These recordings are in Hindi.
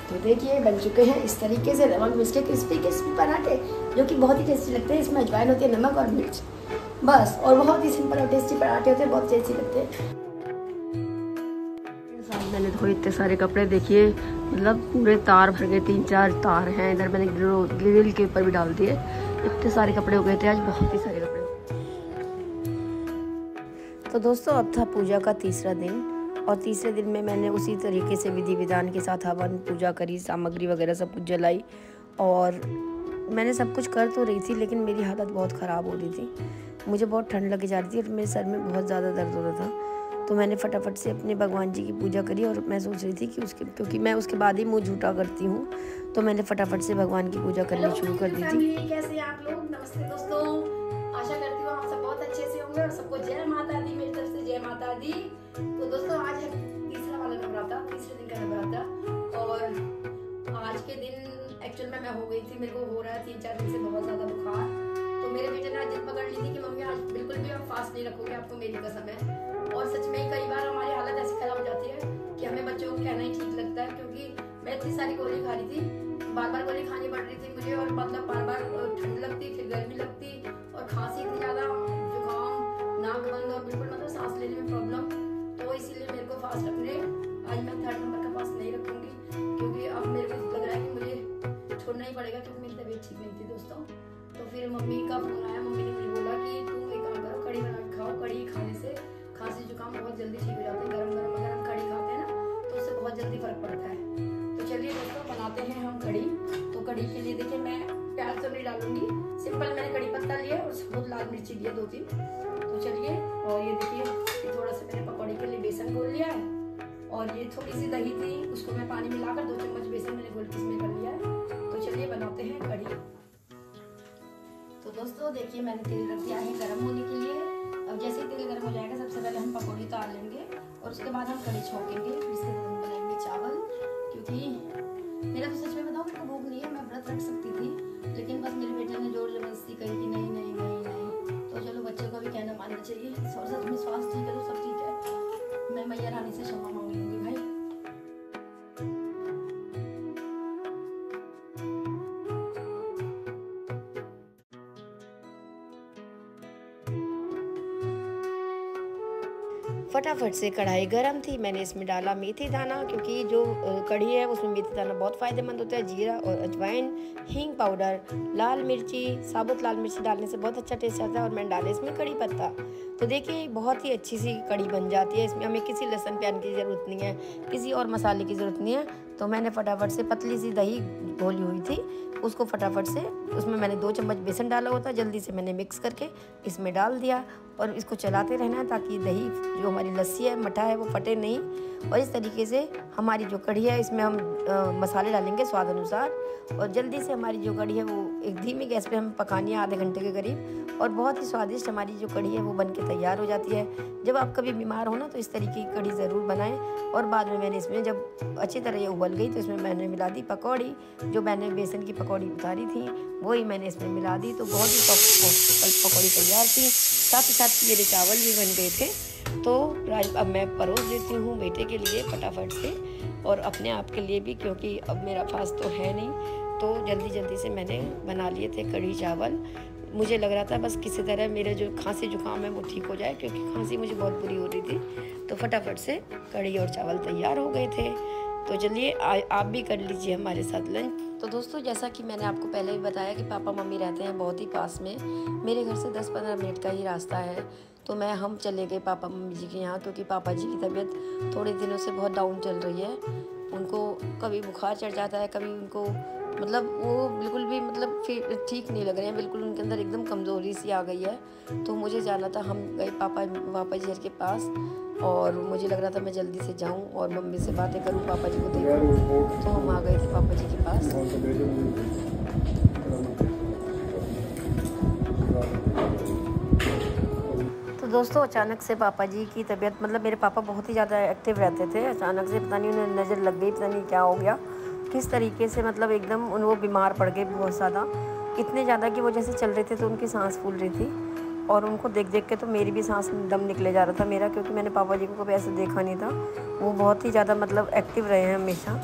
तो देखिए बन चुके हैं इस तरीके से नमक मिर्च के क्रिस्पी क्रिस्पी पराठे, जो कि बहुत ही टेस्टी लगते हैं। इसमें अजवाइन होती है, नमक और मिर्च, बस। और बहुत ही सिंपल और टेस्टी पराठे होते हैं, बहुत टेस्टी लगते हैं। मैंने धोए इतने सारे कपड़े, देखिए मतलब पूरे तार भर गए, 3-4 तार हैं इधर। मैंने ग्रिल के ऊपर भी डाल दिए। इतने सारे कपड़े हो गए थे आज, बहुत ही सारे कपड़े। तो दोस्तों अब था पूजा का तीसरा दिन, और तीसरे दिन में मैंने उसी तरीके से विधि विधान के साथ हवन पूजा करी, सामग्री वगैरह सब कुछ जलाई। और मैंने सब कुछ कर तो रही थी, लेकिन मेरी हालत बहुत ख़राब हो रही थी। मुझे बहुत ठंड लगी जा रही थी और मेरे सर में बहुत ज़्यादा दर्द हो रहा था। तो मैंने फटाफट से अपने भगवान जी की पूजा करी, और मैं सोच रही थी कि क्योंकि मैं उसके बाद ही मुँह झूठा करती हूँ, तो मैंने फटाफट से भगवान की पूजा करनी शुरू कर दी थी। कैसे हैं आप लोग? नमस्ते दोस्तों, आशा करती हूँ आप सब बहुत अच्छे से होंगे, और सबको जय माता दी मेरी तरफ से, जय माता दी। तो दोस्तों आज है तीसरा वाला नवरात्रा, तीसरे दिन का नवरात्रा। और आज के दिन एक्चुअल में मैं हो गई थी, मेरे को हो रहा है 3-4 दिन से बहुत ज्यादा बुखार। तो मेरे बेटे ने आज जिद पकड़ ली थी कि मम्मी आज बिल्कुल भी आप फास्ट नहीं रखोगे, आपको मेरी कसम है। और सच में ही कई बार हमारी हालत ऐसी खराब हो जाती है कि हमें बच्चों को कहना ही ठीक लगता है, क्योंकि मैं इतनी सारी गोली खा रही थी, बार-बार गोली खानी पड़ रही थी मुझे, और मतलब बार-बार ठंड लगती, फिर गर्मी लगती, और खांसी इतनी ज्यादा, जुकाम, नाक बंद, और बिल्कुल मतलब सांस लेने में प्रॉब्लम। तो इसीलिए मेरे को फास्ट रखने, आज मैं 3rd नंबर का फास्ट नहीं रखूंगी, क्योंकि अब मेरे को लग रहा है कि मुझे छोड़ना ही पड़ेगा, क्योंकि मेरी तबीयत ठीक नहीं थी दोस्तों। तो फिर मम्मी का फोन आया, मम्मी ने मुझे बोला कि तुम एक काम करो, कड़ी बना के खाओ, कड़ी खाने से खांसी जुकाम बहुत जल्दी ठीक हो जाते हैं। गरम गरम अगर हम कड़ी खाते हैं ना, तो उससे बहुत जल्दी फर्क पड़ता है। तो चलिए दोस्तों बनाते हैं हम कड़ी। तो कड़ी के लिए देखिए मैं प्याज तो नहीं डालूंगी, सिंपल मैंने कड़ी पत्ता लिया और साबुत लाल मिर्ची लिया 2-3। तो चलिए, और ये देखिए थोड़ा सा मैंने पकौड़ी के लिए बेसन घोल लिया है, और ये थोड़ी सी दही थी, उसको मैं पानी मिलाकर 2 चम्मच बेसन मैंने घोल के इसमें कर लिया है। तो चलिए बनाते हैं कड़ी। तो दोस्तों देखिए मैंने तेल रख दिया है गर्म होने के लिए। अब जैसे ही तेल गर्म हो जाएगा, सबसे पहले हम पकौड़ी उतार लेंगे, और उसके बाद हम कड़ी छोंकेंगे, फिर इसके बाद हम बनाएंगे चावल। क्योंकि मेरा तो सच में बताऊं, मेरे को भूख नहीं है, मैं व्रत रख सकती थी, लेकिन बस मेरे बेटे ने जोर जबरदस्ती कही कि नहीं नहीं नहीं नहीं। तो चलो बच्चों का भी कहना मानना चाहिए, और सच में स्वास्थ्य ठीक है तो सब ठीक है। मैं मैया रानी से क्षमा मांग लूंगी भाई। फटाफट से कढ़ाई गरम थी, मैंने इसमें डाला मेथी दाना, क्योंकि जो कढ़ी है उसमें मेथी दाना बहुत फ़ायदेमंद होता है। जीरा और अजवाइन, हींग पाउडर, लाल मिर्ची, साबुत लाल मिर्ची डालने से बहुत अच्छा टेस्ट आता है। और मैंने डाला इसमें कड़ी पत्ता। तो देखिए बहुत ही अच्छी सी कड़ी बन जाती है। इसमें हमें किसी लहसुन प्याज की ज़रूरत नहीं है, किसी और मसाले की ज़रूरत नहीं है। तो मैंने फटाफट से पतली सी दही घोली हुई थी, उसको फटाफट से उसमें मैंने 2 चम्मच बेसन डाला हुआ था, जल्दी से मैंने मिक्स करके इसमें डाल दिया, और इसको चलाते रहना है ताकि दही जो हमारी लस्सी है, मठा है, वो फटे नहीं। और इस तरीके से हमारी जो कढ़ी है, इसमें हम मसाले डालेंगे स्वाद अनुसार, और जल्दी से हमारी जो कढ़ी है वो एक धीमी गैस पे हमें पकानी है, आधे घंटे के करीब, और बहुत ही स्वादिष्ट हमारी जो कढ़ी है वो बन के तैयार हो जाती है। जब आप कभी बीमार हो ना, तो इस तरीके की कढ़ी ज़रूर बनाएं। और बाद में मैंने इसमें जब अच्छी तरह ये उबल गई, तो इसमें मैंने मिला दी पकौड़ी, जो मैंने बेसन की पकौड़ी उतारी थी वही मैंने इसमें मिला दी। तो बहुत ही सॉफ्ट पकौड़ी तैयार थी, साथ ही साथ मेरे चावल भी बन गए थे। तो अब मैं परोस देती हूँ बेटे के लिए फटाफट से, और अपने आप के लिए भी, क्योंकि अब मेरा फास्ट तो है नहीं। तो जल्दी जल्दी से मैंने बना लिए थे कढ़ी चावल। मुझे लग रहा था बस किसी तरह मेरे जो खांसी जुकाम है वो ठीक हो जाए, क्योंकि खांसी मुझे बहुत बुरी हो रही थी। तो फटाफट से कढ़ी और चावल तैयार हो गए थे। तो चलिए आप भी कर लीजिए हमारे साथ लंच। तो दोस्तों जैसा कि मैंने आपको पहले भी बताया कि पापा मम्मी रहते हैं बहुत ही पास में, मेरे घर से 10-15 मिनट का ही रास्ता है। तो हम चले गए पापा मम्मी जी के यहाँ, क्योंकि पापा जी की तबीयत थोड़े दिनों से बहुत डाउन चल रही है। उनको कभी बुखार चढ़ जाता है, कभी उनको मतलब वो बिल्कुल भी मतलब ठीक नहीं लग रहे हैं, बिल्कुल उनके अंदर एकदम कमज़ोरी सी आ गई है। तो मुझे जाना था, हम गए पापा जी के पास, और मुझे लग रहा था मैं जल्दी से जाऊं और मम्मी से बातें करूं, पापा जी को देखूं। तो हम आ गए थे पापा जी के पास। तो दोस्तों अचानक से पापा जी की तबीयत, मतलब मेरे पापा बहुत ही ज़्यादा एक्टिव रहते थे, अचानक से पता नहीं उन्हें नज़र लग गई, पता नहीं क्या हो गया, किस तरीके से मतलब एकदम वो बीमार पड़ गए बहुत ज़्यादा, इतने ज़्यादा कि वो जैसे चल रहे थे तो उनकी सांस फूल रही थी। और उनको देख देख के तो मेरी भी सांस दम निकले जा रहा था मेरा, क्योंकि मैंने पापा जी को कभी ऐसे देखा नहीं था। वो बहुत ही ज़्यादा मतलब एक्टिव रहे हैं हमेशा।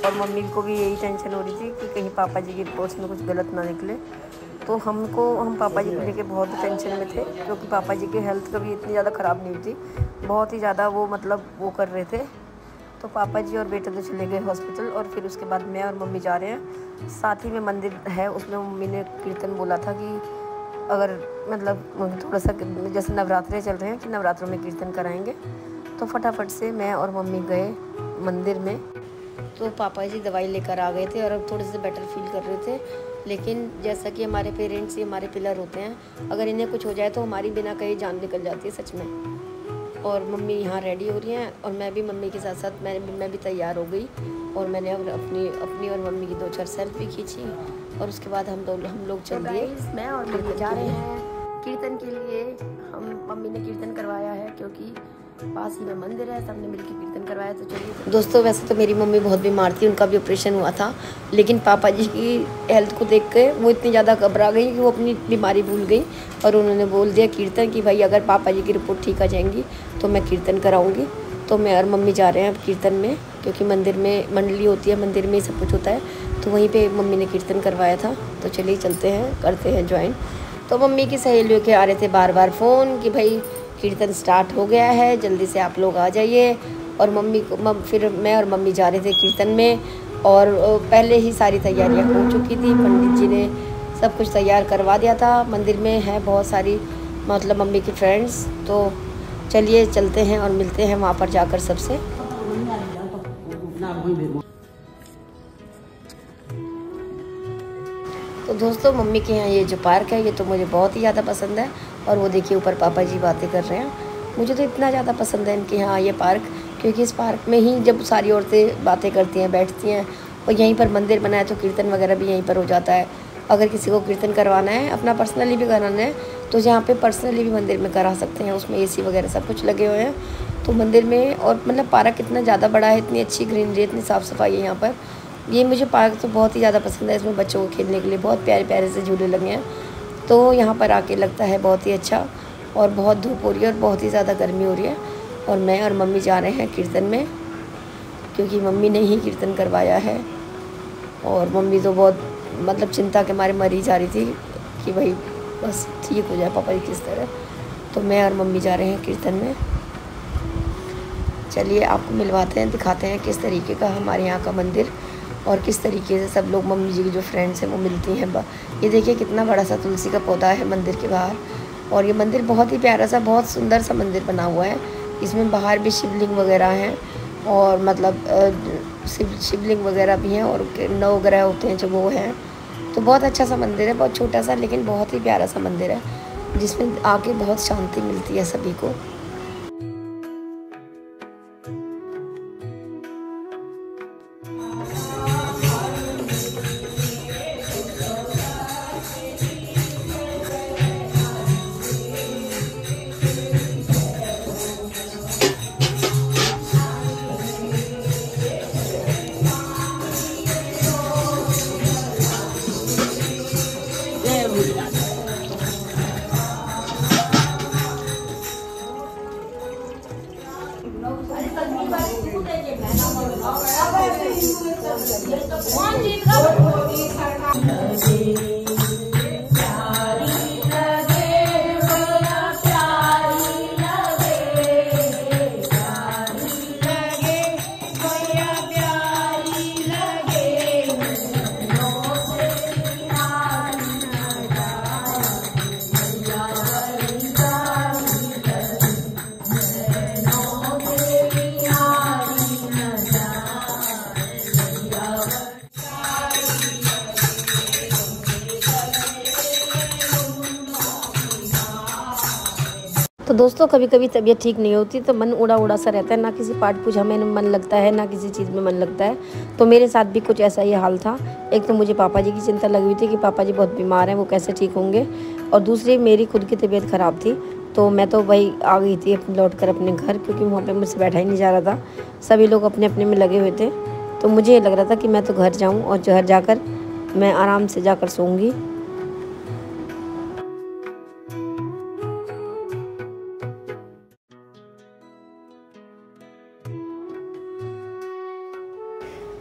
और मम्मी को भी यही टेंशन हो रही थी कि कहीं पापा जी की रिपोर्ट्स में कुछ गलत ना निकले। तो हम पापा जी को लेके बहुत टेंशन में थे, क्योंकि पापा जी की हेल्थ कभी इतनी ज़्यादा ख़राब नहीं हुई थी, बहुत ही ज़्यादा वो मतलब वो कर रहे थे। तो पापा जी और बेटे तो चले गए हॉस्पिटल, और फिर उसके बाद मैं और मम्मी जा रहे हैं। साथ ही में मंदिर है, उसमें मम्मी ने कीर्तन बोला था कि अगर मतलब थोड़ा सा जैसे नवरात्रे चल रहे हैं कि नवरात्रों में कीर्तन कराएंगे। तो फटाफट से मैं और मम्मी गए मंदिर में। तो पापा जी दवाई लेकर आ गए थे और अब थोड़े से बेटर फील कर रहे थे। लेकिन जैसा कि हमारे पेरेंट्स ही हमारे पिलर होते हैं, अगर इन्हें कुछ हो जाए तो हमारी बिना कहीं जान निकल जाती है सच में। और मम्मी यहाँ रेडी हो रही हैं और मैं भी मम्मी के साथ साथ मैं भी तैयार हो गई। और मैंने अब अपनी और मम्मी की 2-4 सेल्फी खींची और उसके बाद हम लोग चल दिए। मैं और मम्मी जा रहे हैं कीर्तन के लिए। मम्मी ने कीर्तन करवाया है क्योंकि पास ही में मंदिर है, सबने मिलकर कीर्तन करवाया। तो चलिए दोस्तों, वैसे तो मेरी मम्मी बहुत बीमार थी, उनका भी ऑपरेशन हुआ था, लेकिन पापा जी की हेल्थ को देख के वो इतनी ज़्यादा घबरा गई कि वो अपनी बीमारी भूल गई और उन्होंने बोल दिया कीर्तन कि भाई अगर पापा जी की रिपोर्ट ठीक आ जाएंगी तो मैं कीर्तन कराऊंगी। तो मैं और मम्मी जा रहे हैं अब कीर्तन में, क्योंकि मंदिर में मंडली होती है, मंदिर में ही सब कुछ होता है। तो वहीं पर मम्मी ने कीर्तन करवाया था। तो चलिए चलते हैं, करते हैं ज्वाइन। तो मम्मी की सहेलियों के आ रहे थे बार बार फ़ोन कि भाई कीर्तन स्टार्ट हो गया है, जल्दी से आप लोग आ जाइए। और फिर मैं और मम्मी जा रहे थे कीर्तन में, और पहले ही सारी तैयारियां हो चुकी थी। पंडित जी ने सब कुछ तैयार करवा दिया था। मंदिर में है बहुत सारी मतलब मम्मी की फ्रेंड्स। तो चलिए चलते हैं और मिलते हैं वहाँ पर जाकर सबसे। तो दोस्तों, मम्मी के यहाँ ये जो पार्क है ये तो मुझे बहुत ही ज़्यादा पसंद है। और वो देखिए ऊपर पापा जी बातें कर रहे हैं। मुझे तो इतना ज़्यादा पसंद है इनके यहाँ ये पार्क, क्योंकि इस पार्क में ही जब सारी औरतें बातें करती हैं, बैठती हैं, और यहीं पर मंदिर बना है तो कीर्तन वगैरह भी यहीं पर हो जाता है। अगर किसी को कीर्तन करवाना है, अपना पर्सनली भी कराना है, तो यहाँ पे पर्सनली भी मंदिर में करा सकते हैं। उसमें एसी वगैरह सब कुछ लगे हुए हैं। तो मंदिर में और मतलब पार्क इतना ज़्यादा बड़ा है, इतनी अच्छी ग्रीनरी, इतनी साफ़ सफाई है यहाँ पर। ये मुझे पार्क तो बहुत ही ज़्यादा पसंद है। इसमें बच्चों को खेलने के लिए बहुत प्यारे प्यारे से झूले लगे हैं। तो यहाँ पर आके लगता है बहुत ही अच्छा। और बहुत धूप हो रही है और बहुत ही ज़्यादा गर्मी हो रही है। और मैं और मम्मी जा रहे हैं कीर्तन में, क्योंकि मम्मी ने ही कीर्तन करवाया है। और मम्मी तो बहुत मतलब चिंता के मारे मरी जा रही थी कि भाई बस ठीक हो जाए पापा जी किस तरह। तो मैं और मम्मी जा रहे हैं कीर्तन में। चलिए आपको मिलवाते हैं, दिखाते हैं किस तरीके का हमारे यहाँ का मंदिर, और किस तरीके से सब लोग मम्मी जी की जो फ्रेंड्स हैं वो मिलती हैं। ये देखिए कितना बड़ा सा तुलसी का पौधा है मंदिर के बाहर। और ये मंदिर बहुत ही प्यारा सा, बहुत सुंदर सा मंदिर बना हुआ है। इसमें बाहर भी शिवलिंग वगैरह हैं, और मतलब शिवलिंग वगैरह भी हैं, और नवग्रह होते हैं जो वो हैं। तो बहुत अच्छा सा मंदिर है, बहुत छोटा सा लेकिन बहुत ही प्यारा सा मंदिर है, जिसमें आके बहुत शांति मिलती है सभी को। तो दोस्तों, कभी कभी तबीयत ठीक नहीं होती तो मन उड़ा उड़ा सा रहता है, ना किसी पाठ पूजा में मन लगता है, ना किसी चीज़ में मन लगता है। तो मेरे साथ भी कुछ ऐसा ही हाल था। एक तो मुझे पापा जी की चिंता लगी हुई थी कि पापा जी बहुत बीमार हैं, वो कैसे ठीक होंगे, और दूसरी मेरी खुद की तबीयत ख़राब थी। तो मैं तो भाई आ गई थी लौट कर अपने घर, क्योंकि वहाँ पर मुझसे बैठा ही नहीं जा रहा था। सभी लोग अपने अपने में लगे हुए थे। तो मुझे ये लग रहा था कि मैं तो घर जाऊँ और घर जाकर मैं आराम से जाकर सोऊंगी।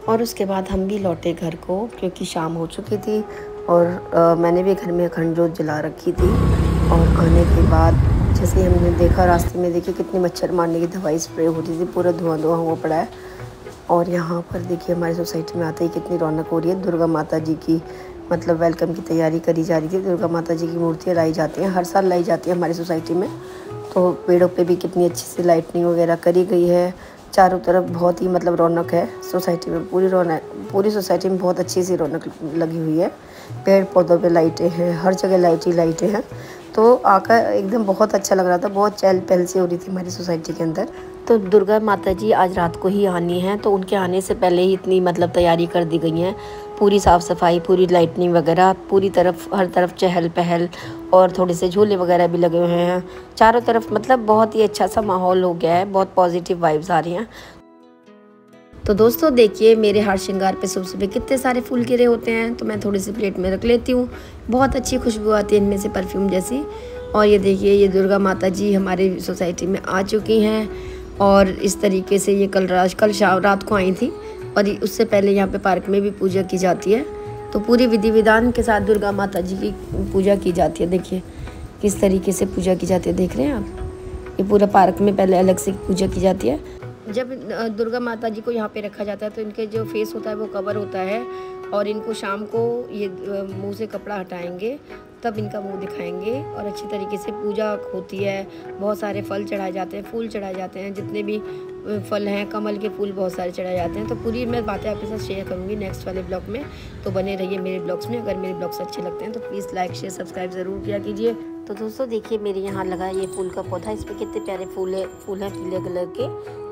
और उसके बाद हम भी लौटे घर को, क्योंकि शाम हो चुकी थी और मैंने भी घर में अखंड जोत जला रखी थी। और आने के बाद जैसे हमने देखा रास्ते में, देखिए कितनी मच्छर मारने की दवाई स्प्रे हो रही थी, पूरा धुआं हुआ पड़ा है। और यहाँ पर देखिए हमारी सोसाइटी में आते ही कितनी रौनक हो रही है। दुर्गा माता जी की मतलब वेलकम की तैयारी करी जा रही थी। दुर्गा माता जी की मूर्तियाँ लाई जाती हैं, हर साल लाई जाती है हमारी सोसाइटी में। तो पेड़ों पे भी कितनी अच्छी सी लाइटनिंग वगैरह करी गई है। चारों तरफ बहुत ही मतलब रौनक है सोसाइटी में, पूरी सोसाइटी में बहुत अच्छी सी रौनक लगी हुई है। पेड़ पौधों पे लाइटें हैं, हर जगह लाइटें हैं। तो आकर एकदम बहुत अच्छा लग रहा था, बहुत चहल पहल सी हो रही थी हमारी सोसाइटी के अंदर। तो दुर्गा माता जी आज रात को ही आनी है, तो उनके आने से पहले ही इतनी मतलब तैयारी कर दी गई है। पूरी साफ़ सफाई, पूरी लाइटनिंग वगैरह, पूरी तरफ हर तरफ चहल पहल, और थोड़े से झूले वगैरह भी लगे हुए हैं चारों तरफ। मतलब बहुत ही अच्छा सा माहौल हो गया है, बहुत पॉजिटिव वाइब्स आ रही हैं। तो दोस्तों देखिए मेरे हार श्रृंगार पे सुबह कितने सारे फूल गिरे होते हैं, तो मैं थोड़ी सी प्लेट में रख लेती हूँ। बहुत अच्छी खुशबू आती है इनमें से, परफ्यूम जैसी। और ये देखिए ये दुर्गा माता जी हमारी सोसाइटी में आ चुकी हैं, और इस तरीके से ये कल शाम रात को आई थी, और उससे पहले यहाँ पे पार्क में भी पूजा की जाती है। तो पूरी विधि विधान के साथ दुर्गा माता जी की पूजा की जाती है। देखिए किस तरीके से पूजा की जाती है, देख रहे हैं आप। ये पूरा पार्क में पहले अलग से पूजा की जाती है। जब दुर्गा माता जी को यहाँ पे रखा जाता है तो इनके जो फेस होता है वो कवर होता है, और इनको शाम को ये मुंह से कपड़ा हटाएंगे, तब इनका मुंह दिखाएंगे, और अच्छी तरीके से पूजा होती है। बहुत सारे फल चढ़ाए जाते हैं, फूल चढ़ाए जाते हैं, जितने भी फल हैं, कमल के फूल बहुत सारे चढ़ाए जाते हैं। तो पूरी मैं बातें आपके साथ शेयर करूँगी नेक्स्ट वाले ब्लॉग में, तो बने रहिए मेरे ब्लॉग्स में। अगर मेरे ब्लॉग्स अच्छे लगते हैं तो प्लीज़ लाइक शेयर सब्सक्राइब ज़रूर किया कीजिए। तो दोस्तों देखिए मेरे यहाँ लगा ये फूल का पौधा, इसमें कितने प्यारे फूल हैं पीले कलर के।